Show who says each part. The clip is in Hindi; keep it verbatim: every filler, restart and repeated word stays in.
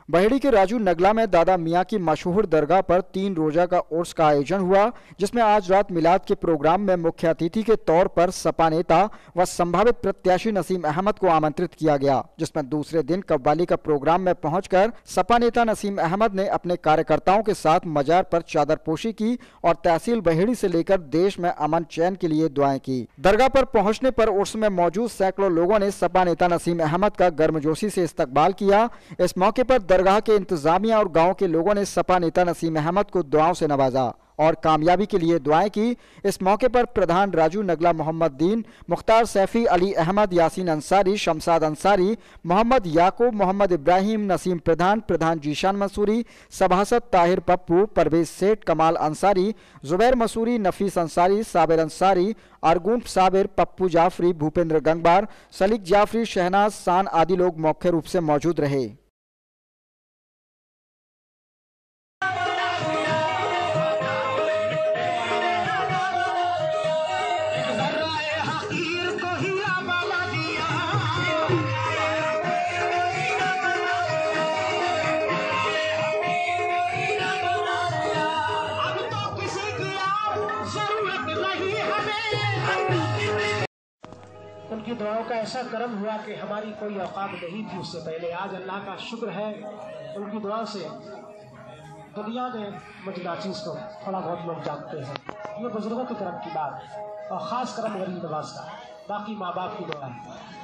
Speaker 1: बहेड़ी के राजू नगला में दादा मियाँ की मशहूर दरगाह पर तीन रोजा का उर्स का आयोजन हुआ, जिसमें आज रात मिलाद के प्रोग्राम में मुख्य अतिथि के तौर पर सपा नेता व संभावित प्रत्याशी नसीम अहमद को आमंत्रित किया गया, जिसमें दूसरे दिन कव्वाली का प्रोग्राम में पहुंचकर सपा नेता नसीम अहमद ने अपने कार्यकर्ताओं के साथ मजार पर चादरपोशी की और तहसील बहेड़ी से लेकर देश में अमन चैन के लिए दुआएं की। दरगाह पर पहुंचने पर उर्स में मौजूद सैकड़ों लोगों ने सपा नेता नसीम अहमद का गर्मजोशी से इस्तकबाल किया। इस मौके पर दरगाह के इंतजामिया और गांव के लोगों ने सपा नेता नसीम अहमद को दुआओं से नवाजा और कामयाबी के लिए दुआएं की। इस मौके पर प्रधान राजू नगला, मोहम्मद दीन, मुख्तार सैफी, अली अहमद, यासीन अंसारी, शमसाद अंसारी, मोहम्मद याकूब, मोहम्मद इब्राहिम, नसीम प्रधान, प्रधान जीशान मंसूरी, सभासद ताहिर पप्पू, परवेज सेठ, कमाल अंसारी, जुबैर मसूरी, नफीस अंसारी, साबिर अंसारी, अरगून साबिर, पप्पू जाफरी, भूपेंद्र गंगबार, सलीक जाफरी, शहनाज शान आदि लोग मुख्य रूप से मौजूद रहे।
Speaker 2: उनकी दुआओं का ऐसा करम हुआ कि हमारी कोई औकात नहीं थी उससे पहले। आज अल्लाह का शुक्र है, उनकी दुआ से दुनिया में मुझ नाचीज़ को थोड़ा बहुत लोग जानते हैं। ये बुजुर्गों की करम की बात और ख़ास करम गरीब नवाज का, बाकी माँ बाप की दुआ है।